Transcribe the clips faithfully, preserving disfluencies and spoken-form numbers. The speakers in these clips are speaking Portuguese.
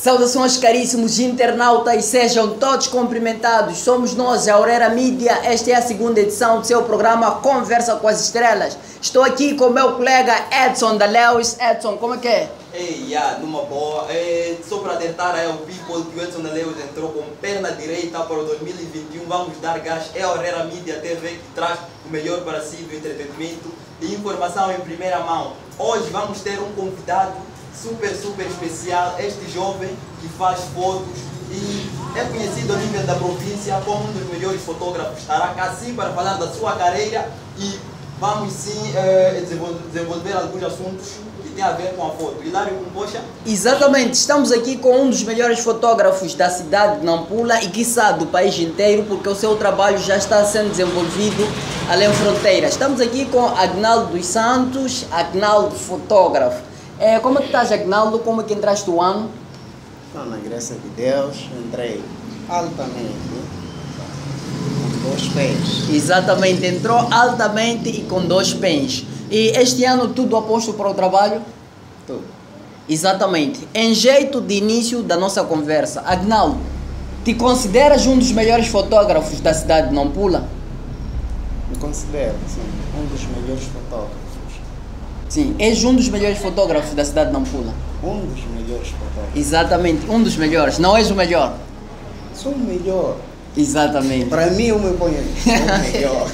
Saudações caríssimos internautas, sejam todos cumprimentados. Somos nós, a Aurera Mídia. Esta é a segunda edição do seu programa Conversa com as Estrelas. Estou aqui com o meu colega Edson da Lewis. Edson, como é que é? Ei, yeah, numa boa. É, só para alertar aí ao people que o Edson da Lewis entrou com perna direita para o dois mil e vinte e um. Vamos dar gás. É a Aurera Mídia T V que traz o melhor para si do entretenimento e informação em primeira mão. Hoje vamos ter um convidado super, super especial, este jovem que faz fotos e é conhecido a nível da província como um dos melhores fotógrafos. Estará cá sim para falar da sua carreira e vamos sim eh, desenvolver alguns assuntos que têm a ver com a foto. Hilário Kumposha? Exatamente, estamos aqui com um dos melhores fotógrafos da cidade de Nampula e quiçá do país inteiro, porque o seu trabalho já está sendo desenvolvido além fronteiras. Estamos aqui com Agnaldo dos Santos, Agnaldo fotógrafo. É, como é que estás, Agnaldo? Como é que entraste o ano? Então, na graça de Deus, entrei altamente, com dois pés. Exatamente, entrou altamente e com dois pés. E este ano tudo aposto para o trabalho? Tudo. Exatamente. Em jeito de início da nossa conversa, Agnaldo, te consideras um dos melhores fotógrafos da cidade de Nampula? Me considero, sim, um dos melhores fotógrafos. Sim, és um dos melhores fotógrafos da cidade de Nampula. Um dos melhores fotógrafos. Exatamente, um dos melhores. Não és o melhor? Sou o melhor. Exatamente. Para mim, eu me ponho sou o melhor.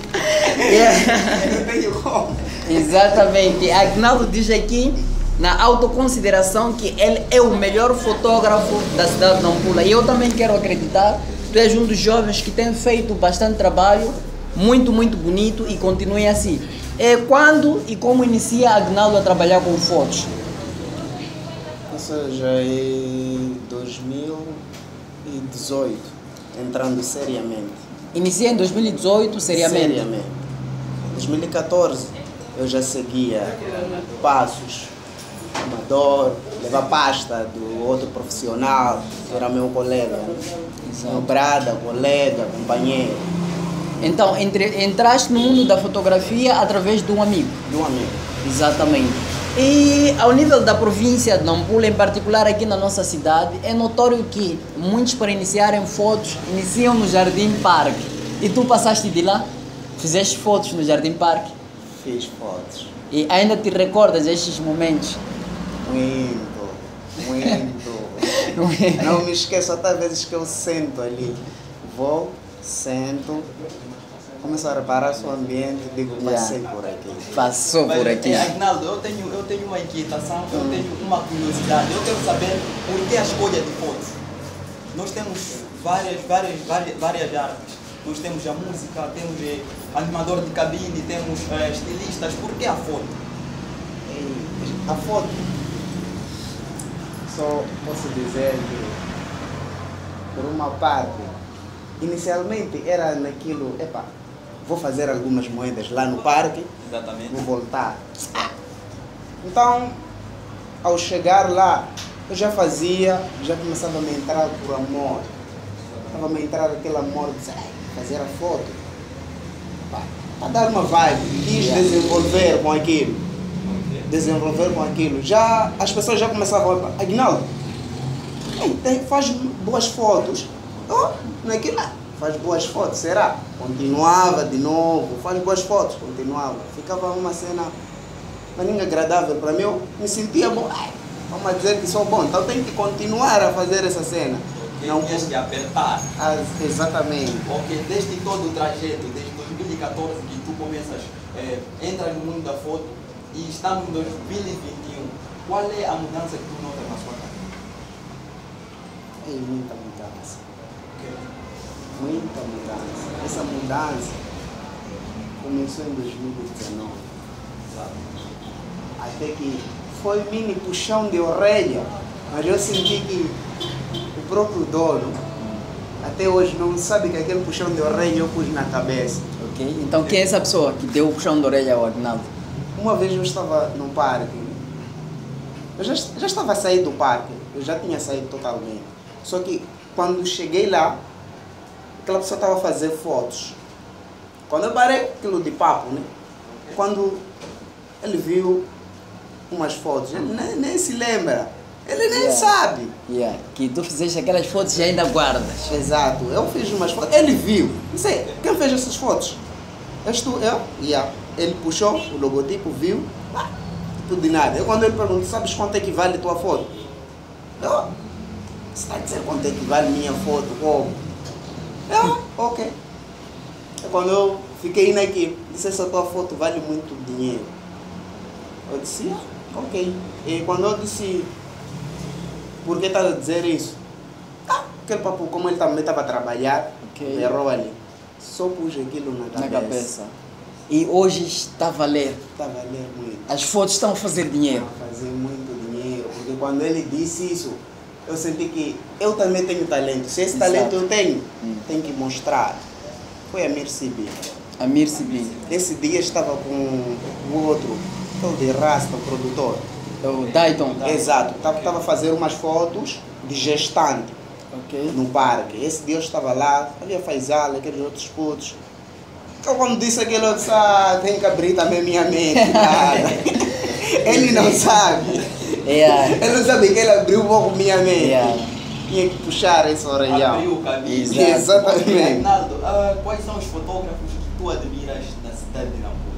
Yeah. Eu não tenho como. Exatamente. Agnaldo diz aqui, na autoconsideração, que ele é o melhor fotógrafo da cidade de Nampula. E eu também quero acreditar. Tu és um dos jovens que tem feito bastante trabalho, muito, muito bonito, e continue assim. É, quando e como inicia Agnaldo a trabalhar com fotos? Ou seja, em dois mil e dezoito, entrando seriamente. Inicia em dois mil e dezoito, seriamente? Seriamente. Em dois mil e catorze, eu já seguia passos, amador, levar pasta do outro profissional, que era meu colega, meu brada, colega, companheiro. Então, entre, entraste no mundo da fotografia através de um amigo? De um amigo. Exatamente. E ao nível da província de Nampula, em particular aqui na nossa cidade, é notório que muitos, para iniciarem fotos, iniciam no Jardim Parque. E tu passaste de lá? Fizeste fotos no Jardim Parque? Fiz fotos. E ainda te recordas destes momentos? Muito, muito. Não me esqueço até vezes que eu sento ali. Vou, sento, começo a reparar o ambiente e digo, passei Yeah. por aqui. Passou Mas, por aqui. é, Agnaldo, eu tenho, eu tenho uma inquietação, eu tenho uma curiosidade. Eu quero saber por que a escolha de fotos. Nós temos várias, várias, várias, várias artes. Nós temos a música, temos eh, animador de cabine, temos eh, estilistas. Por que a foto? E a foto, só posso dizer que, por uma parte, inicialmente era naquilo, epa, vou fazer algumas moedas lá no parque, Exatamente. vou voltar. Então, ao chegar lá, eu já fazia, já começava a me entrar por amor. Estava a me entrar aquele amor de "Ai, fazer a foto. Para dar uma vibe, quis desenvolver com aquilo. Desenvolver com aquilo. Já, as pessoas já começavam a Agnaldo, ei, tem, faz boas fotos. Oh, naquilo lá, faz boas fotos, será? Continuava de novo, faz boas fotos, continuava. Ficava uma cena maninha agradável para mim, eu me sentia bom. Ai, vamos dizer que sou bom, então tenho que continuar a fazer essa cena. Okay, Não tens que apertar. Ah, exatamente. Ok, desde todo o trajeto, desde dois mil e catorze que tu começas, eh, entras no mundo da foto e estamos em dois mil e vinte e um, qual é a mudança que tu notas na sua carreira? É muita mudança. Okay. Muita mudança. Essa mudança começou em dois mil e dezenove. Sabe? Até que foi mini puxão de orelha, mas eu senti que o próprio dono até hoje não sabe que aquele puxão de orelha eu pus na cabeça. Ok, então quem é essa pessoa que deu o puxão de orelha ao Agnaldo? Uma vez eu estava num parque, eu já, já estava a sair do parque, eu já tinha saído totalmente. Só que quando cheguei lá, aquela pessoa estava a fazer fotos. Quando eu parei, aquilo de papo, né? Quando ele viu umas fotos, ele nem, nem se lembra. Ele nem Yeah. sabe. Yeah. Que tu fizeste aquelas fotos e ainda guardas. Exato, eu fiz umas fotos, ele viu. Não sei, quem fez essas fotos? És tu, eu? Yeah. Ele puxou o logotipo, viu? Ah, tudo de nada. Eu quando ele perguntou, sabes quanto é que vale a tua foto? Eu, você está a dizer quanto é que vale minha foto? Como? Eu, ok. É quando eu fiquei na equipe, disse, essa tua foto vale muito dinheiro. Eu disse, ah, ok. E quando eu disse, por que estás a dizer isso? Ah, aquele papo, como ele também estava a trabalhar, Ok. errou ali. Só pus aquilo na Na cabeça. cabeça. E hoje está a valer. Está a valer muito. As fotos estão a fazer dinheiro. Está a fazer muito dinheiro. Porque quando ele disse isso, eu senti que eu também tenho talento. Se esse Exato. talento eu tenho, Hum. tenho que mostrar. Foi a Mircibi. Amir Sibi, Esse dia estava com o outro, o de Rasta, o produtor. o Dayton. Exato. Estava a fazer umas fotos de gestante Ok. no parque. Esse dia eu estava lá, havia Faisal, aqueles outros putos. Eu quando disse aquilo, eu disse, ah, tem que abrir também minha mente. Nada. Ele não sabe. Yeah. Ele não sabe que ele abriu um pouco minha mente. Yeah. Tinha que puxar esse orelhão. Abriu o caminho. Exato. Exatamente. Agnaldo, ah, quais são os fotógrafos que tu admiras na cidade de Nampula?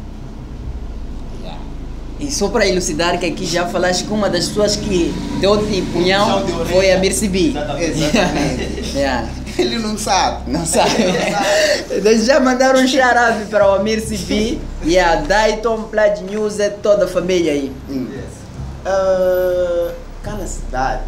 E só para elucidar que aqui já falaste com uma das pessoas que deu-te punhão Puxão de orelha. foi a Mir Sibi. Exatamente. Exatamente. Yeah. Ele não sabe. Não sabe. Eles já mandaram um xarabe para o Amir Sibi e a Dayton, Plat News, é toda a família aí. Hum. Yes. Ah, cá na cidade.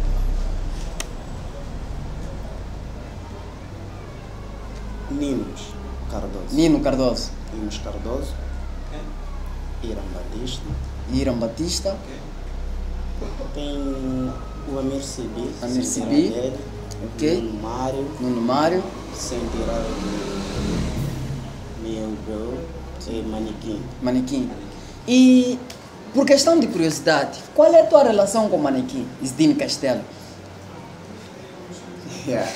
Ninos Cardoso. Nino Cardoso, Ninos Cardoso. Ok. Irã Batista. Irã Batista, Ok. Tem o Amir Sibi. Amir sem Sibi. tirar dele. Ok. Nuno Mário. Nuno Mário, Sem tirar o meu bro. E Manequim. Manequim. E por questão de curiosidade, qual é a tua relação com o Manequim, Isdine Castelo? Yeah.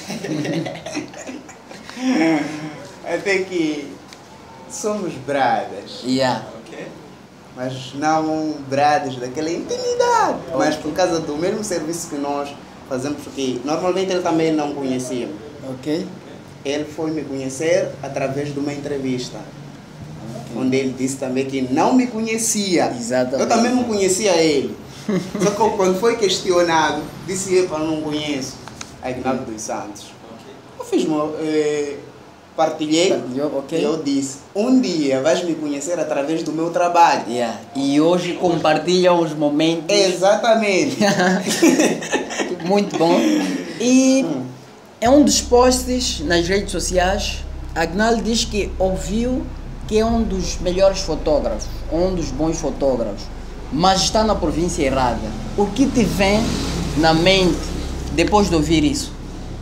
Até que somos bradas. Yeah. Ok. Mas não bradas daquela intimidade. Mas por causa do mesmo serviço que nós fazemos, porque normalmente ele também não conhecia. Ok? Ele foi me conhecer através de uma entrevista. Onde ele disse também que não me conhecia. Exatamente. Eu também não conhecia ele. Só que quando foi questionado, disse eu não conheço. Agnaldo dos Santos. Ok. Eu fiz uma. Eh, partilhei. Partilhou, ok. E eu disse: um dia vais me conhecer através do meu trabalho. Yeah. E hoje compartilham os momentos. Exatamente. Muito bom. E é um dos posts nas redes sociais. Agnaldo diz que ouviu que é um dos melhores fotógrafos, um dos bons fotógrafos, mas está na província errada. O que te vem na mente depois de ouvir isso?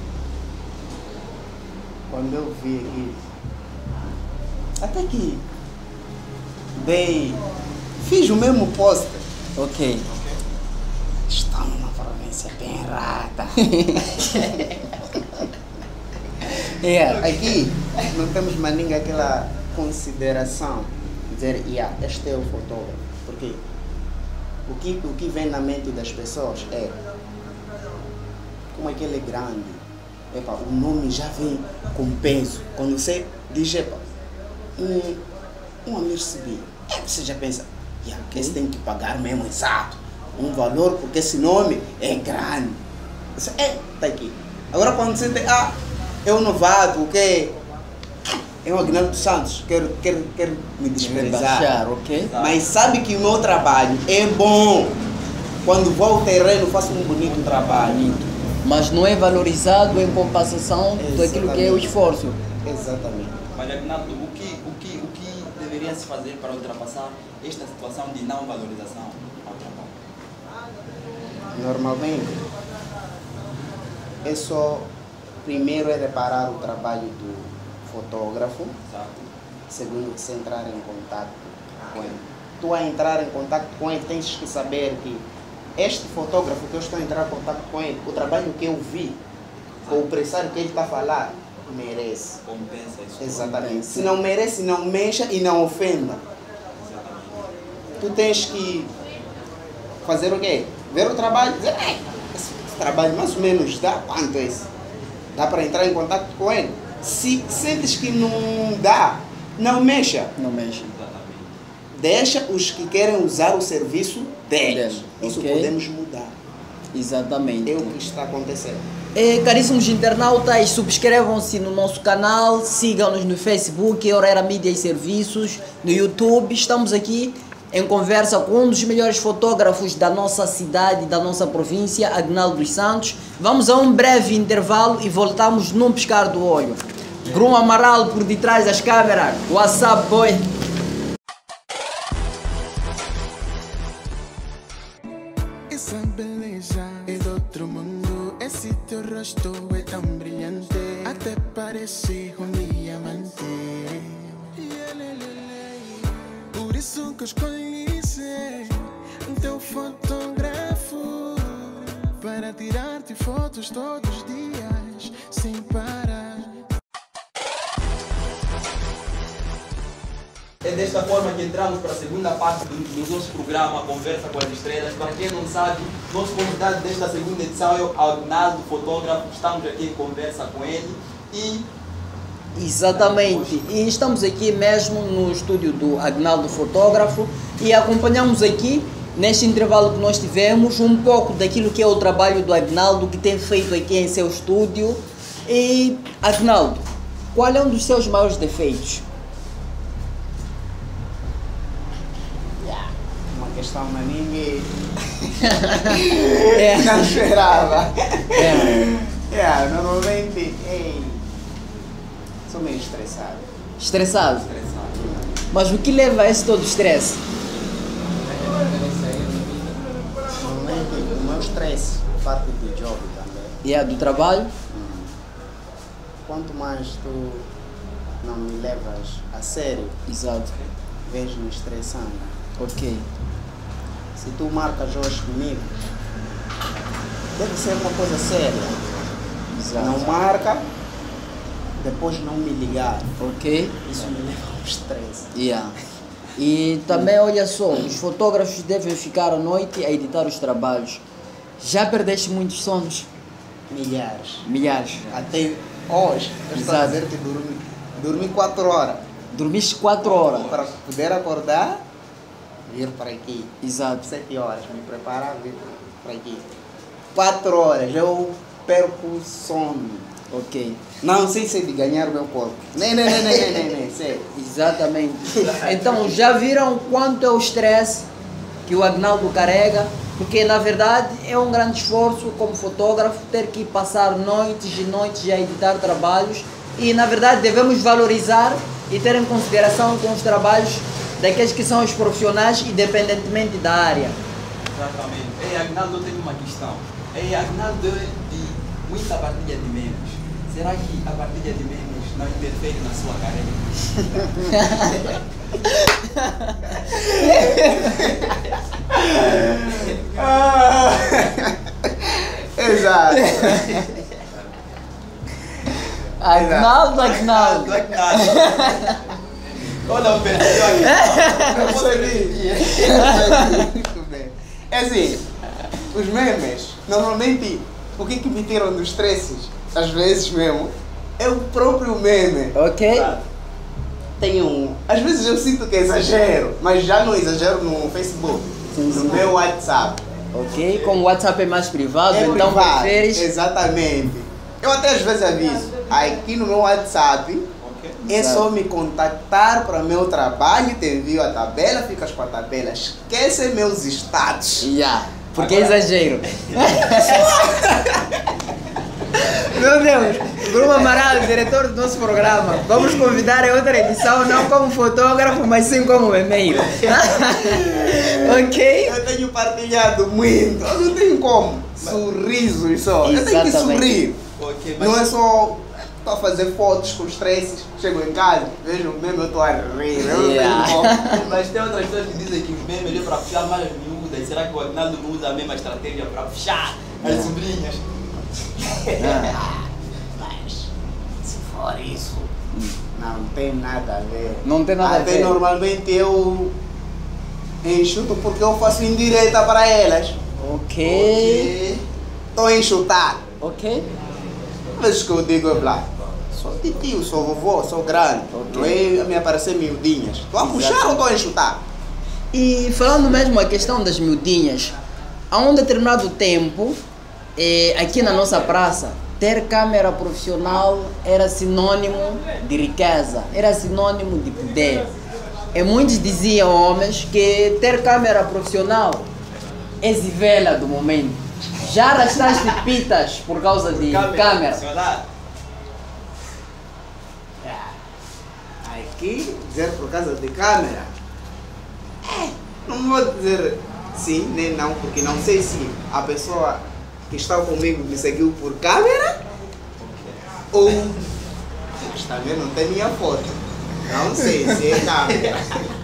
Quando eu vi aquilo, até que dei, fiz o mesmo post. Ok. Estamos numa província bem errada. Yeah. Aqui não temos mais ninguém aquela consideração, dizer, yeah, este é o fotógrafo. Porque o que, o que vem na mente das pessoas é como aquele é grande, epa, o nome já vem com peso. Quando você diz, epa, um, um Amir Sibi, é, você já pensa, yeah, Ok. esse tem que pagar mesmo exato um valor, porque esse nome é grande. Você, é, tá aqui. Agora quando você tem, ah, é um novato, o que é um Agnaldo dos Santos, quero, quero, quero me desprezar. Baixar, ok? Mas sabe que o meu trabalho é bom. Quando vou ao terreno, faço um bonito trabalho. Mas não é valorizado em compensação daquilo que é o esforço. Exatamente. Mas, Agnaldo, o que, o, que, o que deveria se fazer para ultrapassar esta situação de não valorização ao trabalho? Normalmente, é só, primeiro é reparar o trabalho do fotógrafo, Certo? segundo, se entrar em contato com ele. Tu a entrar em contato com ele, tens que saber que este fotógrafo que eu estou a entrar em contato com ele, o trabalho que eu vi, ou o pressário que ele está a falar, merece. Compensa isso. Exatamente. Se não merece, não mexa e não ofenda. Exatamente. Tu tens que fazer o quê? ver o trabalho e dizer, esse, esse trabalho mais ou menos dá quanto é esse? Dá para entrar em contato com ele? Se sentes que não dá, não mexa. Não mexe. Deixa os que querem usar o serviço deles. Dele, Isso ok. podemos mudar. Exatamente. É o que está acontecendo. É, caríssimos internautas, subscrevam-se no nosso canal, sigam-nos no Facebook, Orera Mídia e Serviços, no YouTube. Estamos aqui em conversa com um dos melhores fotógrafos da nossa cidade, da nossa província, Agnaldo dos Santos. Vamos a um breve intervalo e voltamos num piscar do olho. Grum Amaral por detrás das câmeras. WhatsApp, boy. Essa beleza é do outro mundo. Esse teu rosto é tão brilhante, até parece um diamante. Por isso que eu escolhi ser teu fotógrafo, para tirar-te fotos todos os dias, sem parar. É desta forma que entramos para a segunda parte do, do nosso programa Conversa com as Estrelas. Para quem não sabe, nosso convidado desta segunda edição é o Agnaldo, fotógrafo. Estamos aqui em conversa com ele e... Exatamente, e estamos aqui mesmo no estúdio do Agnaldo Fotógrafo e acompanhamos aqui, neste intervalo que nós tivemos, um pouco daquilo que é o trabalho do Agnaldo, que tem feito aqui em seu estúdio. E, Agnaldo, qual é um dos seus maiores defeitos? Uma questão na ninguém. É. Não esperava. É. É, normalmente, ei, sou meio estressado. Estressado? Estressado. Mas o que leva a esse todo estresse? Normalmente, o meu estresse parte do job também. E é do trabalho? Quanto mais tu não me levas a sério, Exato. vejo-me estressando. Ok. Se tu marcas hoje comigo, deve ser uma coisa séria. Exato. Não marca, depois não me ligar. Ok. Isso me leva ao estresse. Yeah. E também, olha só, os fotógrafos devem ficar à noite a editar os trabalhos. Já perdeste muitos sonos? Milhares. Milhares. Até hoje, eu estou a Exato. dizer que dormi, dormi quatro horas. Dormiste quatro horas. Para poder acordar, vir para aqui. Exato. Sete horas, me preparar, vir para aqui. Quatro horas, eu perco sono. Ok. Não sei se é de ganhar o meu corpo. Nem, nem, nem, nem, nem, nem, nem, sei. Exatamente. Então, já viram quanto é o estresse que o Agnaldo carrega? Porque, na verdade, é um grande esforço como fotógrafo ter que passar noites e noites a editar trabalhos. E, na verdade, devemos valorizar e ter em consideração com os trabalhos daqueles que são os profissionais, independentemente da área. Exatamente. Ei, Agnaldo, tem uma questão. Ei, Agnaldo é de muita partilha de memes. Será que a partilha de memes não interfere na sua carreira? Exato. Agnaldo, Agnaldo. Agnaldo. Olha, o perfil aqui. Eu percebi. Muito bem. É assim, os memes, normalmente, o que, que me tiram dos estresses, às vezes mesmo, é o próprio meme. Ok? Tem um. Às vezes eu sinto que exagero, mas já não exagero no Facebook, Sim, sim. no meu WhatsApp. Ok? Como o WhatsApp é mais privado, É então privado, preferes... exatamente. Eu até às vezes aviso, aqui no meu WhatsApp é só me contactar para meu trabalho, te envio a tabela, ficas com a tabela. Esquece meus status. Yeah, porque é exagero. Meu Deus, Bruno Amaral, diretor do nosso programa. Vamos convidar em outra edição, não como fotógrafo, mas sim como memeiro. Ok? Eu tenho partilhado muito, eu não tenho como. Sorrisos só. Eu tenho que Exatamente. sorrir. Ok, mas... Não é só estou a fazer fotos com estresses, chego em casa, vejo o meme, eu estou a rir. Eu não Yeah. tenho como. Mas tem outras pessoas que dizem que os memes é para puxar mais as miúdas. Será que o Agnaldo não usa a mesma estratégia para puxar as sobrinhas? Mas, se for isso, não tem nada a ver. Não tem nada a Até ver. normalmente eu enxuto porque eu faço indireta para elas. Ok. Estou a enxutar. Ok. Mas que eu digo, é lá, sou tio, sou vovô, sou grande. Não é a me aparecer miudinhas. Estou a puxar ou estou a enxutar? E falando mesmo a questão das miudinhas, há um determinado tempo, eh, aqui na nossa praça, ter câmera profissional era sinônimo de riqueza, era sinônimo de poder. E muitos diziam, homens, que ter câmera profissional é zivela do momento. Já arrastaste pitas por causa de câmera? Aqui, dizer por causa de câmera, é, não vou dizer sim nem não, porque não sei se a pessoa que está comigo me seguiu por câmera ou mas também não tem minha foto. Não sei se é câmera.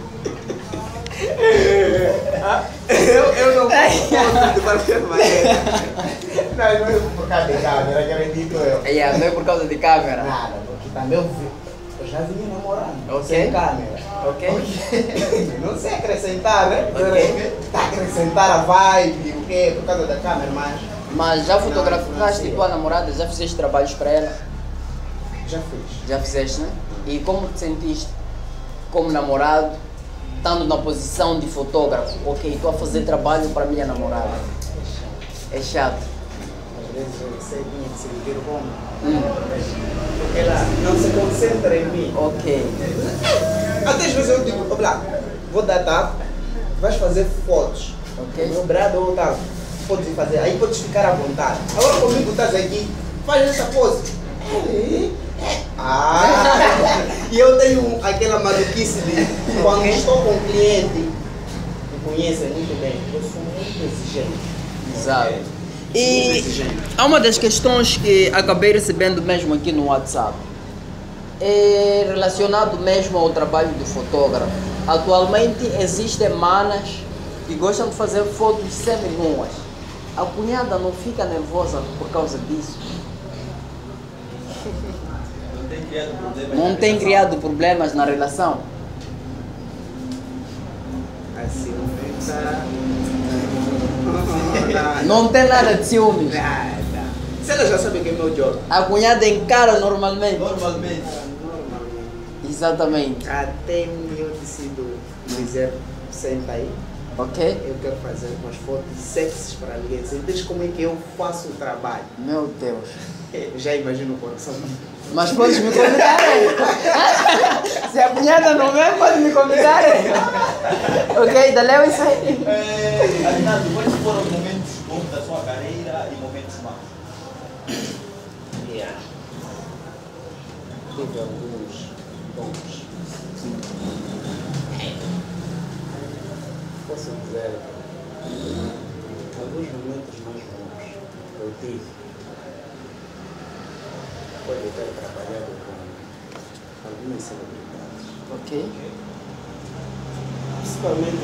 eu, eu não posso de qualquer maneira. Não, não é por causa de câmera, que acredito eu. Yeah, não é por causa de câmera. Nada, porque também eu, vi, eu já vinha namorando. Ok. Sem câmera. Ok. Okay. Não sei acrescentar, né? Ok. Tá acrescentar a vibe, o quê? Por causa da câmera, mas. Mas já Não, fotografaste não tua namorada? Já fizeste trabalhos para ela? Já fiz. Já fizeste, né? E como te sentiste como namorado, estando na posição de fotógrafo? Ok, estou a fazer trabalho para minha namorada. É chato. Às vezes eu sei que se sentir bom. Hum. Porque ela não se concentra em mim. Ok. Até às vezes eu digo, ó, Blá, vou dar tapa, vais fazer fotos. Ok. O meu brado ou tal, podes ir fazer, aí podes ficar à vontade. Agora comigo estás aqui, faz essa pose. Ah! E eu tenho aquela maluquice de quando Ok. estou com um cliente que conhece muito bem, eu sou muito exigente. Exato. Muito E exigente. há uma das questões que acabei recebendo mesmo aqui no WhatsApp. É relacionado mesmo ao trabalho do fotógrafo. Atualmente existem manas que gostam de fazer fotos semi-nuas. A cunhada não fica nervosa por causa disso? Não tem criado problemas. Não tem criado problemas na relação? Assim, tá. Não tem nada de ciúmes. Nada. Se ela já sabe que é meu job. A cunhada encara normalmente. Normalmente. Normalmente. Exatamente. Até eu decido dizer, senta aí, Ok? eu quero fazer umas fotos sexys para alguém. Sentes como é que eu faço o trabalho? Meu Deus. Eu já imagino o coração. Mas podes me convidar? Se a cunhada não vem, pode me convidar. Ok, dá-lhe isso aí. É, Aguinaldo, quais foram os momentos bons da sua carreira e momentos maus? Yeah. Tive alguns bons. Posso dizer alguns momentos mais bons que eu tive. Foi de ter trabalhado com algumas celebridades. Ok. Principalmente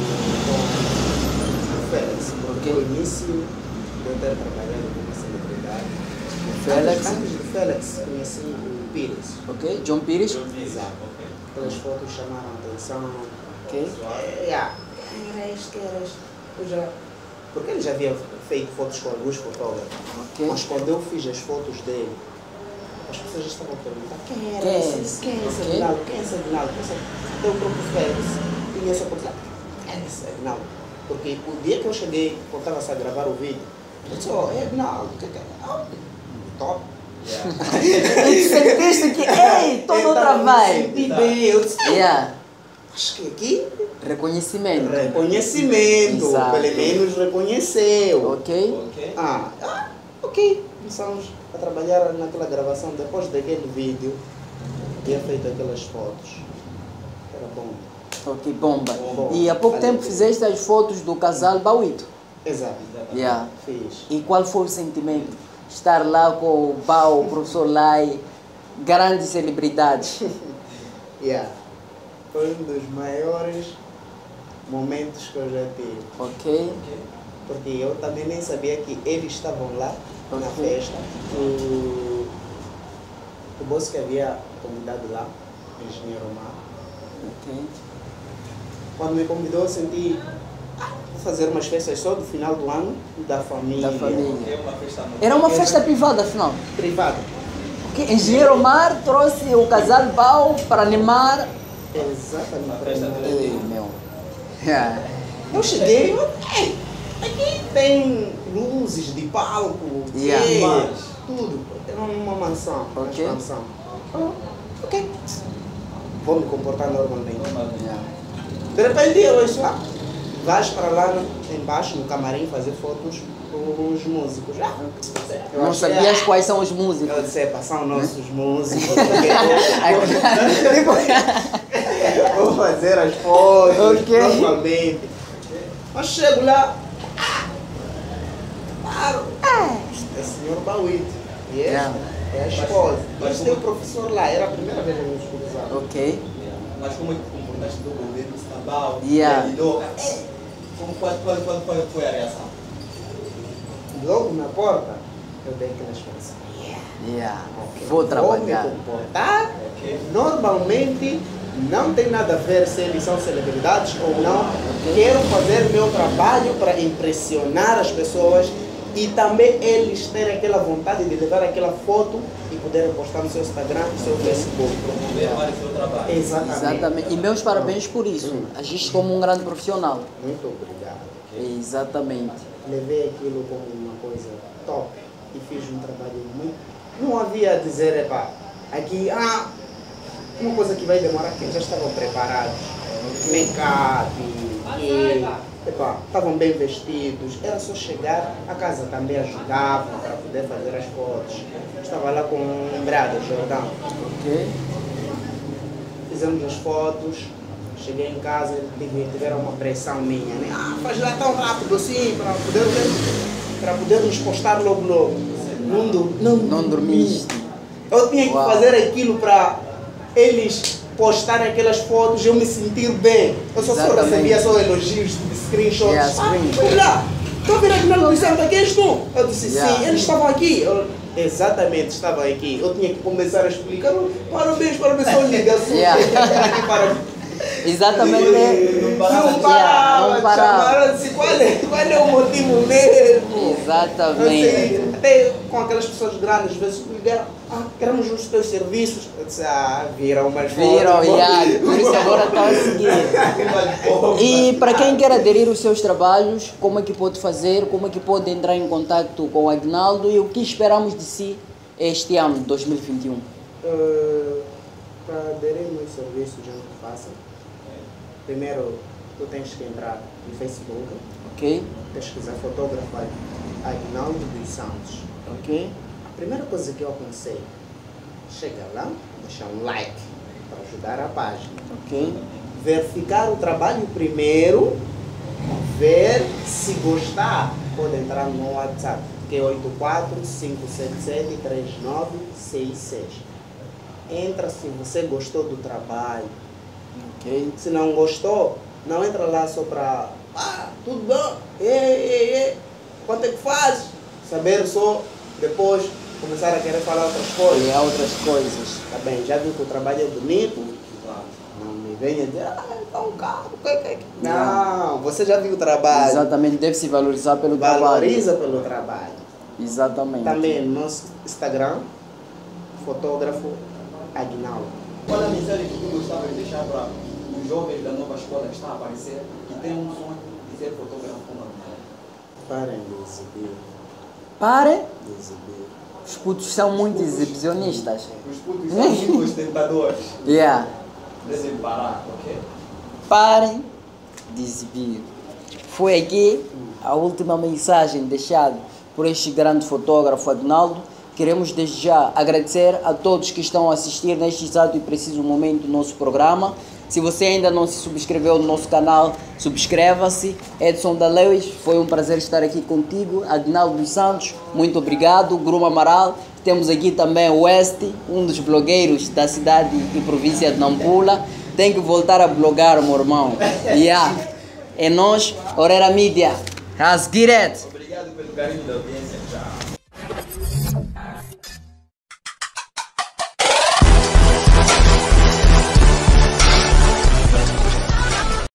com o Félix, porque Ok. o início de eu ter trabalhado com uma celebridade. Félix. Antes do Félix, conheci o Pires. Ok, John Pires. Exato. Aquelas fotos chamaram a atenção. Ok. É, yeah. Quem era este? Quem era este? Eu já... Porque ele já havia feito fotos com alguns fotógrafos. Ok. Mas quando eu fiz as fotos dele, as pessoas já estavam a perguntar quem era Quem é esse? esse? Quem é esse Ok. Aguinaldo? Quem é esse Aguinaldo? Quem é esse? Então o próprio Félix tinha essa oportunidade. Quem é esse Aguinaldo? Porque o dia que eu cheguei, quando estava a gravar o vídeo, eu disse, oh, é Aguinaldo, o que é que é? Ah, top. E tu sentiste que, ei, todo Então, outra me vibe. senti bem, eu disse, Yeah. acho que aqui, Reconhecimento. reconhecimento, Exato. pelo menos reconheceu. Ok? Ok. Ah, ah, ok. Começamos a trabalhar naquela gravação. Depois daquele vídeo, tinha feito aquelas fotos. Era bom. Ok, bomba. Bom. E há pouco tempo fizeste as fotos do casal Bauito. Exato. Yeah. Fiz. E qual foi o sentimento? Estar lá com o Bau, o professor Lai, grandes celebridades. Yeah. Foi um dos maiores momentos que eu já tive. Ok? Porque eu também nem sabia que eles estavam lá na Ok. festa. O, o moço que havia convidado lá, o engenheiro Omar, Ok. quando me convidou eu senti, ah, vou fazer umas festas só do final do ano da família. Da família. É uma festa no- Era uma festa privada, afinal. Privada. Ok, Engenheiro Omar trouxe o casal Bau para animar. Exatamente. Ei, meu. Yeah. Eu cheguei, eu, ei, aqui tem luzes de palco, Yeah. ei, Mas- tudo. Era uma mansão, uma Ok. expansão. Ah, ok. Vou me comportar normalmente. Yeah. De repente eu ouço lá, vais para lá no- embaixo no camarim fazer fotos com os músicos. Ah, eu Não achei, sabias ah, quais são os músicos. eu disse, "Epa, são nossos músicos. Vou fazer as fotos Ok. normalmente. Mas chego lá, claro, é o senhor Bauit. E esta Yeah. é a esposa. Mas- Mas tem o professor lá, era a primeira vez que eu nos cruzava. Ok. Mas como é que te comportaste do governo estadual? Yeah. Como, qual, qual, qual, qual foi a reação? Logo na porta, eu dei aquela expressão. Yeah. Vou Vou trabalhar. me comportar. Ok. Normalmente não tem nada a ver se eles são celebridades ou não. Quero fazer meu trabalho para impressionar as pessoas e também eles terem aquela vontade de levar aquela foto e poderem postar no seu Instagram, no seu Facebook. Promover mais o seu trabalho. Exatamente. Exatamente. E meus parabéns por isso. Agiste como um grande profissional. Muito obrigado. Exatamente. Levei aquilo como uma coisa top e fiz um trabalho muito. Não havia a dizer, epá, aqui, ah, uma coisa que vai demorar, que já estavam preparados. Make-up, e, epá, estavam bem vestidos. Era só chegar, a casa também ajudava para poder fazer as fotos. Estava lá com o Brada, Jordão. Ok. Fizemos as fotos, cheguei em casa, tive- tiveram uma pressão minha, né? Ah, faz lá tão rápido assim, para poder, para poder nos postar logo logo. Não, dur- não, Não dormiste. Eu tinha que Uau. fazer aquilo para eles postarem aquelas fotos e eu me sentir bem. Eu só, só Exatamente. recebia só elogios, screenshots. Yeah, ah, screen. olha lá, estou a ver aqui na notícia, aqui és tu? Eu disse, Yeah. sim, eles estavam aqui. Eu, exatamente, estavam aqui. Eu tinha que começar a explicar, parabéns, parabéns, só ligação. Yeah. Aqui para Exatamente. Não parava Não de- parava, não parava. chamaram assim, qual é, qual é o motivo mesmo? Exatamente. Assim, até com aquelas pessoas grandes, às vezes me ligaram, ah, queremos os teus serviços. Eu disse, ah, viram umas Viram, fotos. yeah. Por isso agora está a seguir. E para quem quer aderir aos seus trabalhos, como é que pode fazer? Como é que pode entrar em contato com o Agnaldo? E o que esperamos de si este ano, dois mil e vinte e um? Uh, para aderir meus serviços, já que faça. Primeiro, tu tens que entrar no Facebook, Ok? pesquisar fotógrafo Agnaldo dos Santos. Ok? A primeira coisa que eu aconselho, chega lá, deixar um like para ajudar a página. Ok? Verificar o trabalho primeiro, ver se gostar, pode entrar no WhatsApp, que é oito quatro cinco sete sete três nove seis seis. Entra se você gostou do trabalho. Ok? Se não gostou, não entra lá só para, ah, tudo bom, ei, ei, ei, quanto é que faz? Saber só, depois começar a querer falar outras coisas. E há outras coisas. Tá bem, já viu que o trabalho é bonito? Não me venha dizer, ah, é tão caro. que- que- que-" Não, você já viu o trabalho. Exatamente, deve se valorizar pelo Valoriza pelo trabalho. trabalho. Exatamente. Também no nosso Instagram, fotógrafo Agnaldo. Qual é a mensagem que tu gostava de deixar para os jovens da nova escola que estão a aparecer e têm um sonho de ser fotógrafo como a Parem de exibir, Pare, de exibir. os putos são muito exibicionistas. Os putos são muito ostentadores. Yeah. Devem parar, ok? Parem de exibir. Foi aqui a última mensagem deixada por este grande fotógrafo Agnaldo. Queremos desde já agradecer a todos que estão a assistir neste exato e preciso momento do nosso programa. Se você ainda não se subscreveu no nosso canal, subscreva-se. Edson da Lewis, foi um prazer estar aqui contigo. Agnaldo dos Santos, muito obrigado. Grumo Amaral, temos aqui também o West, um dos blogueiros da cidade e província de Nampula. Tem que voltar a blogar, meu irmão. Yeah. É nós, Orera Mídia. Let's get it. Obrigado pelo carinho da audiência.